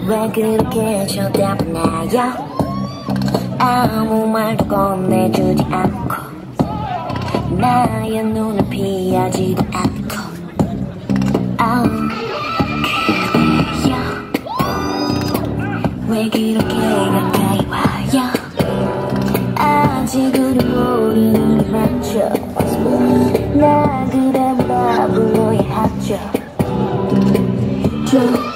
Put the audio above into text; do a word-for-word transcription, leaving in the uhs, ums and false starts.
왜 그렇게 쳐다보나요? 아무 말도 건네주지 않고 나의 눈을 피하지도 않고 oh, 그래요 왜 그렇게 가까이 와요? 아직 우리 모르는 맞죠? 나 그대보다 불러야 하죠.